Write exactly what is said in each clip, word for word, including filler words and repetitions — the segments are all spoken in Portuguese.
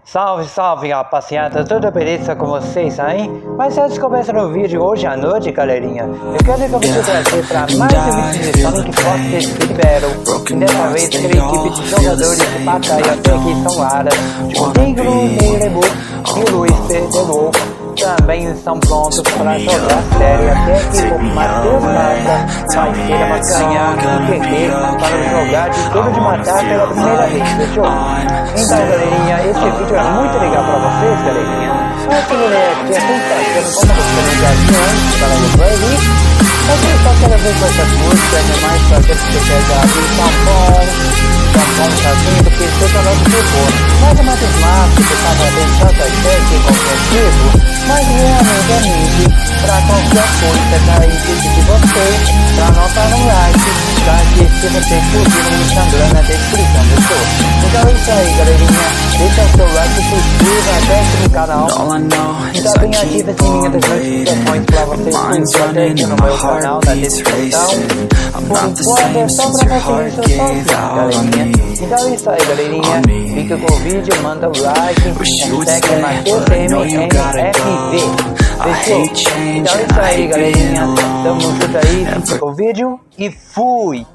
Salve, salve rapaziada, tudo beleza com vocês aí? Mas antes de começar no vídeo hoje à noite, galerinha, eu quero que você trazer para mais um vídeo de Sonic Forces Speed Battle. E dessa vez aquela equipe de jogadores de batalha até aqui são Lara, o Negro Nerebo e o Luiz Pedro. Também estão prontos para jogar série até aqui com Matheus Mata, vai ser uma canhada do Q Q para jogar de tudo de matar pela primeira vez, fechou? Então galerinha, esse vídeo é muito legal para vocês, galerinha. Mas se galera aqui é sempre fazendo como você já viu antes, galera do Play. Mas se só quer ver com essas músicas, é mais fazer que você quer dar de tão bom, tão bom sozinho, do que seu canal do Q. Mas é mais massa, que tá fazendo tanta gente em qualquer tipo. Mas realmente é mídia pra qualquer coisa que aí pedi de vocês pra anotar no like, tá? Que se vocês curtiram no Instagram na descrição do show. Então é isso aí, galerinha, deixa o seu like, se inscreva até aqui no canal e também ativa esse sininho das notificações pra vocês curtirem até aqui no meu canal na descrição. Por enquanto é só pra vocês sozinhos, galerinha. Então é isso aí, galerinha, fica com o vídeo, manda o like, hashtag Matheus M N F. Fechou? Então é isso aí, galerinha. Tamo junto aí, fica com o vídeo e fui!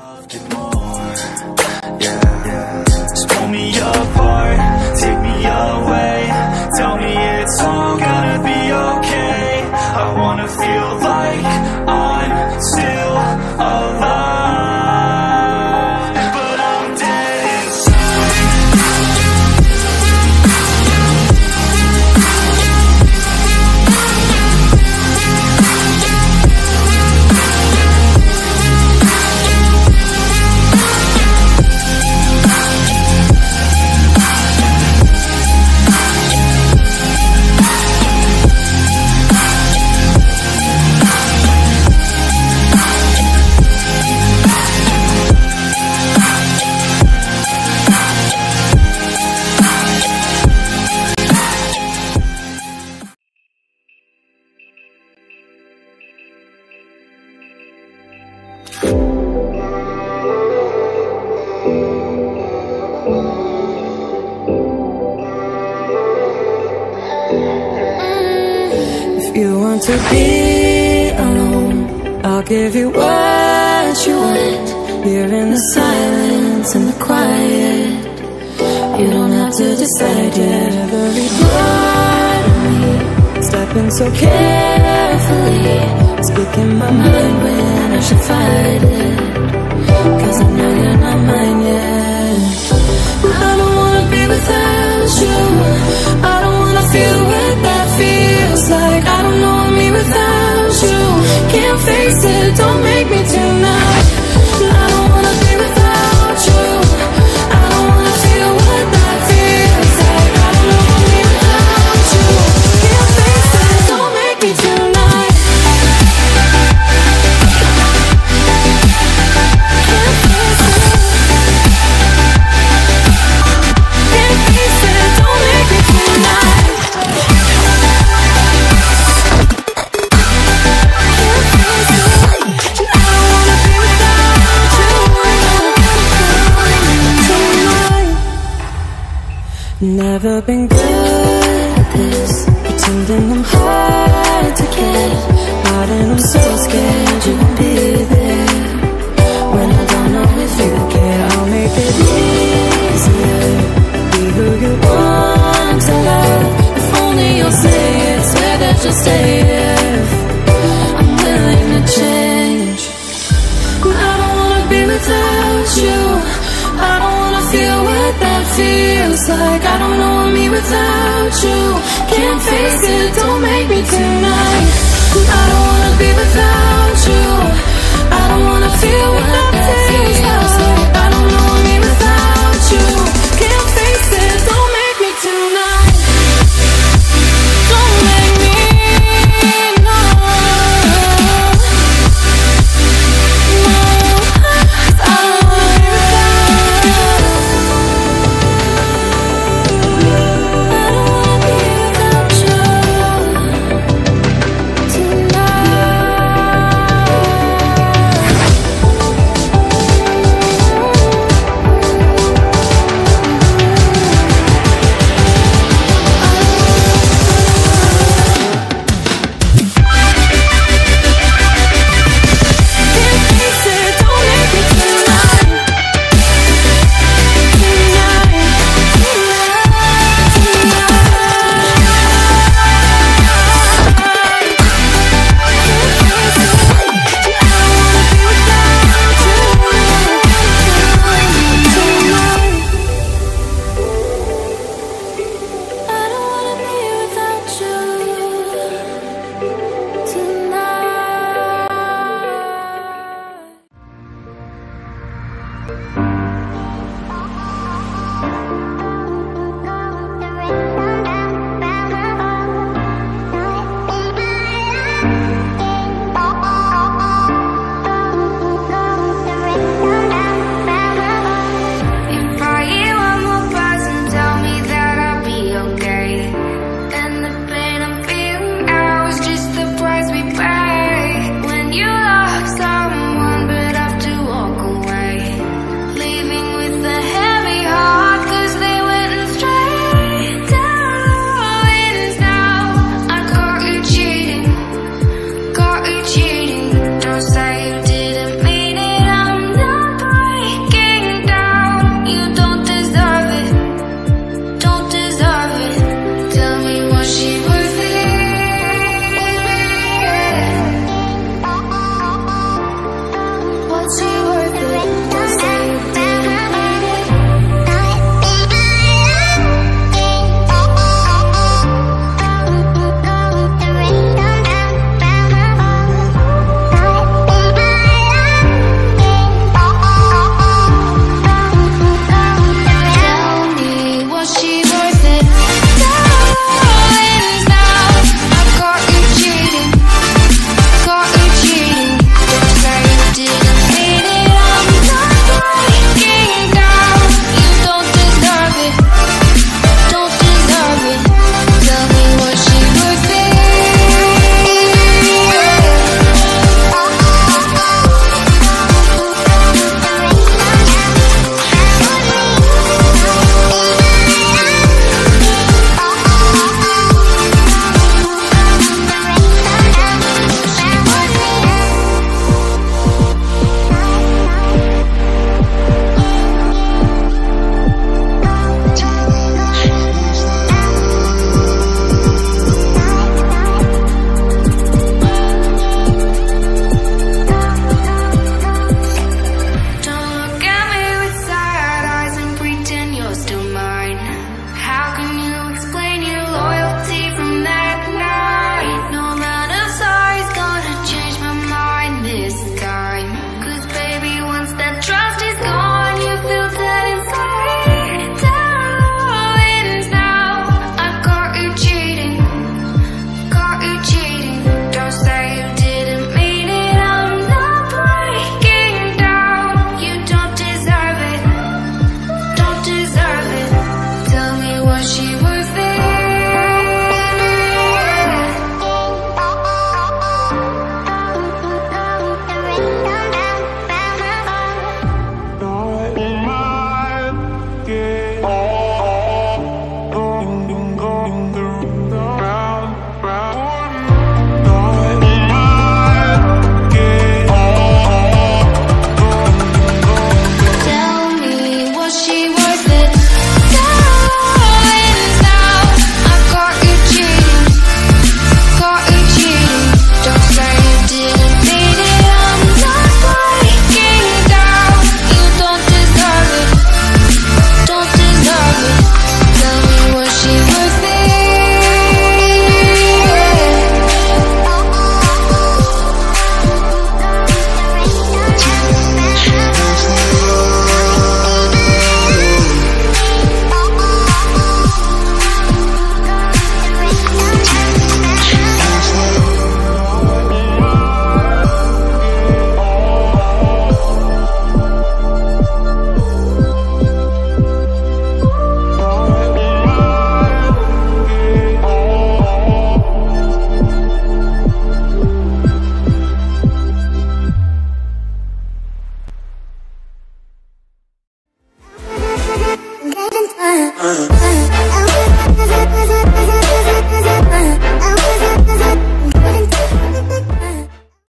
You want to be alone, I'll give you what you want. Here in the silence and the quiet, you don't have to decide yet. Every part of me, stepping so carefully, speaking my mind when I should fight it, cause I know you're not mine yet. I don't wanna be without you, I don't wanna feel what that feels like. I don't know me without you, can't face it, don't make me tonight. I don't wanna be without you, I don't wanna feel what that feels like. I don't know me without you, can't face it, don't make me tonight. Can't face it, can't face it, don't make me tonight. Never been good at this, pretending I'm hard to get, hiding I'm so scared you won't be there. When I don't know if you care, I'll make it easier, be who you want to love. If only you'll say it, swear that you'll stay if I'm willing to change. I don't wanna be without you, I don't wanna feel what that feels like. I don't know me without you, can't face it, don't make me tonight. I don't wanna be without